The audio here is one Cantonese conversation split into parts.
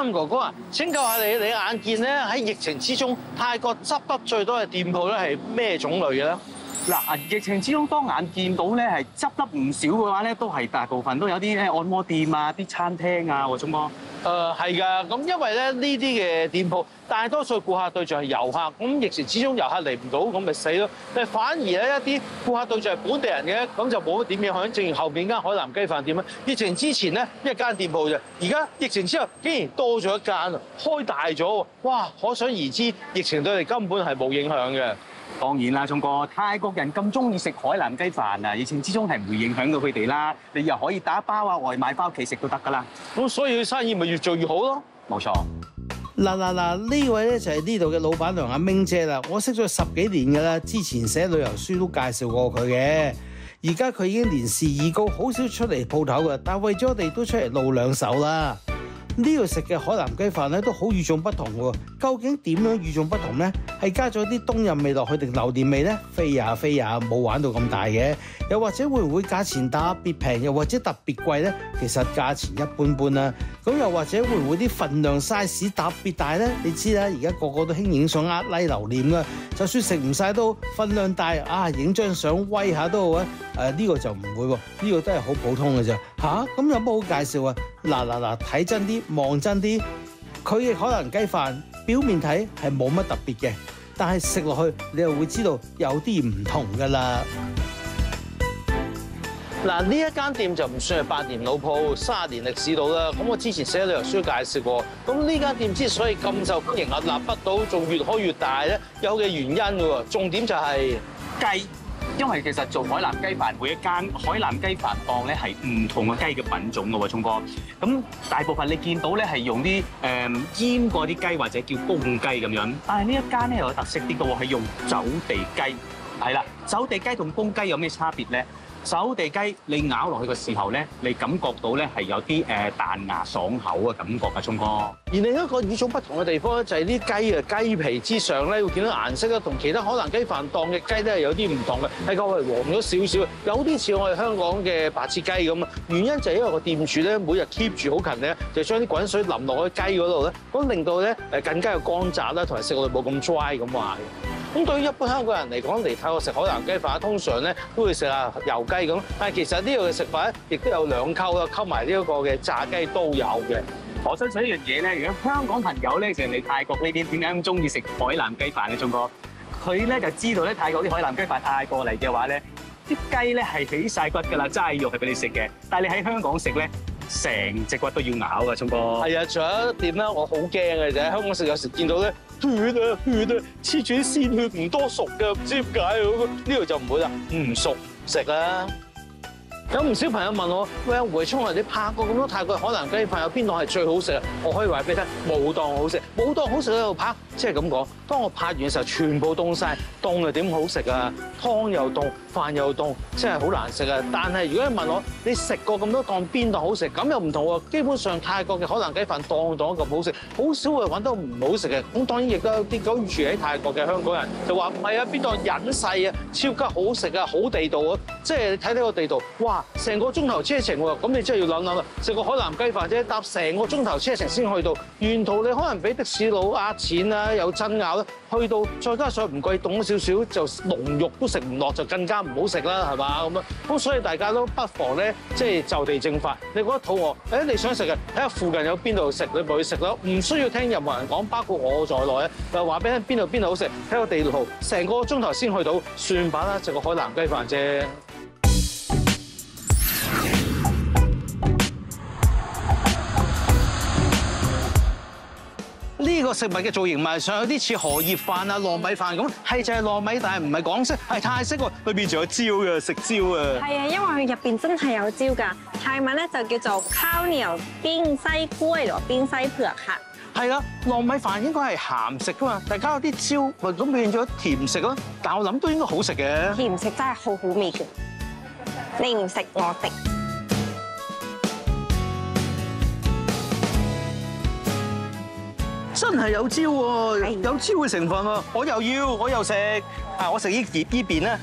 ，哥哥啊，請教下你眼見咧喺疫情之中，泰國執得最多嘅店鋪咧係咩種類嘅咧？ 嗱，疫情之中當眼見到咧係執得唔少嘅話咧，都係大部分都有啲咧按摩店啊、啲餐廳啊，喎，聰哥。 係㗎，咁因為咧呢啲嘅店鋪，大多數顧客對象係遊客，咁疫情之中遊客嚟唔到，咁咪死咯。但係反而咧一啲顧客對象係本地人嘅，咁就冇乜點影響。正如後面間海南雞飯店咧，疫情之前咧一間店鋪啫，而家疫情之後竟然多咗一間啊，開大咗喎！哇，可想而知，疫情對佢哋根本係冇影響嘅。 當然啦，聰哥，泰國人咁中意食海南雞飯啊，疫情之中係唔會影響到佢哋啦。你又可以打包啊、外賣翻屋企食都得㗎啦。 咁所以佢生意咪越做越好咯。 冇錯。 嗱，呢位咧就係呢度嘅老闆娘阿明姐啦，我識咗10幾年㗎啦，之前寫旅遊書都介紹過佢嘅。而家佢已經年事已高，好少出嚟鋪頭㗎，但係為咗我哋都出嚟露兩手啦。呢度食嘅海南雞飯咧都好與眾不同喎，究竟點樣與眾不同呢？係加咗啲冬蔭味落去定榴蓮味呢？飛呀，冇玩到咁大嘅。又或者會唔會價錢特別平，又或者特別貴呢？其實價錢一般般啦。咁又或者會唔會啲份量 size 特別大呢？你知啦，而家個個都興影相呃拉留念㗎，就算食唔晒都份量大啊，影張相威下都好啊。呢個就唔會喎，呢個都係好普通嘅啫。咁有乜好介紹啊？嗱，睇真啲，望真啲，佢嘅海南雞飯表面睇係冇乜特別嘅，但係食落去你又會知道有啲唔同㗎啦。嗱，呢一間店就唔算係8年老鋪，30年歷史到啦。咁我之前寫旅遊書介紹過。咁呢間店之所以咁受歡迎屹立不倒，仲越開越大咧，有嘅原因㗎喎。重點就係雞。因為其實做海南雞飯，每一間海南雞飯檔咧係唔同嘅雞嘅品種嘅喎，聰哥。咁大部分你見到咧係用啲醃過啲雞或者叫公雞咁樣，但係呢一間咧有特色啲嘅喎，係用走地雞。係啦，走地雞同公雞有咩差別咧？走地雞你咬落去嘅時候咧，你感覺到咧係有啲彈牙爽口嘅感覺嘅，聰哥。而另一個與眾不同嘅地方咧，就係啲雞啊，雞皮之上咧，會見到顏色咧，同其他海南雞飯檔嘅雞咧係有啲唔同嘅，係較為黃咗少少，有啲似我哋香港嘅白切雞咁啊。原因就係因為個店主咧每日 keep 住好勤力，就將啲滾水淋落去雞嗰度咧，咁令到咧更加有乾雜啦，同埋食落去冇咁 dry 咁話嘅。咁對於一般香港人嚟講，嚟泰國食海南雞飯，通常咧都會食下油雞咁，但係其實呢度嘅食法咧，亦都有2溝啦，溝埋呢一個嘅炸雞都有嘅。我相信一樣嘢咧，如果香港朋友咧成日嚟泰國呢邊，點解咁中意食海南雞飯咧？聰哥，佢咧就知道咧泰國啲海南雞飯帶過嚟嘅話咧，啲雞咧係起晒骨㗎啦，齋肉係俾你食嘅，但係你喺香港食咧，成隻骨都要咬㗎，聰哥。係啊，仲有一點咧，我好驚嘅啫，香港食有時見到咧。血啊，黐住啲鮮血唔多熟嘅，唔知點解呢度就唔會啦，唔熟食啦。有唔少朋友問我，喂，胡慧聰啊，你拍過咁多泰國海南雞飯，有邊檔係最好食啊？我可以話俾你聽，冇檔好食，冇檔好食喺度拍，即係咁講。當我拍完嘅時候，全部凍晒，凍又點好食啊？湯又凍，飯又凍，真係好難食啊！但係如果你問我，你食過咁多檔邊檔好食？咁又唔同喎。基本上泰國嘅海南雞飯檔咁好食，好少會揾到唔好食嘅。咁當然亦都有啲住喺泰國嘅香港人就話唔係啊，邊檔隱世啊，超級好食啊，好地道啊！即係你睇呢個地道，哇，成個鐘頭車程喎，咁你真係要諗諗啦。食個海南雞飯啫，搭成個鐘頭車程先去到，沿途你可能俾的士佬呃錢啦，有爭拗啦，去到再加上唔貴，凍咗少少就濃肉都食唔落，就更加唔好食啦，係嘛咁啊？咁所以大家都不妨咧，即係就地正法。你覺得肚餓，你想食嘅，睇下附近有邊度食，你咪去食咯。唔需要聽任何人講，包括我在內咧，就話俾你聽邊度好食，睇個地圖，成個鐘頭先去到，算吧啦，食個海南雞飯啫。呢個食物嘅造型賣相有啲似荷葉飯啊、糯米飯咁，係就係糯米，但係唔係港式，係泰式喎。裏邊仲有椒嘅，食椒啊！ 係啊，因為佢入邊真係有椒㗎。泰文咧就叫做ข้าวเหนียวปิ้งไส้กล้วยหรือว่าปิ้งไส้เผือกค่ะ。 係啦，糯米飯應該係鹹食㗎嘛，但係加咗啲椒，咪咁變咗甜食咯。但係我諗都應該好食嘅。 甜食真係好好味嘅，你唔食我食。 真係有椒喎，有椒嘅成分喎，我又要，我又食。啊，我食呢邊咧，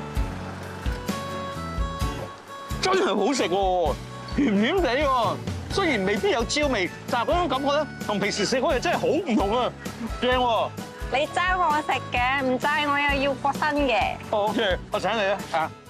真係好食喎，甜甜地喎， 雖然未必有焦味，但係嗰種感覺咧，同平時食嗰嘢真係好唔同啊！正喎。 你爭我食嘅，唔爭我又要過身嘅。 OK，我請你啊！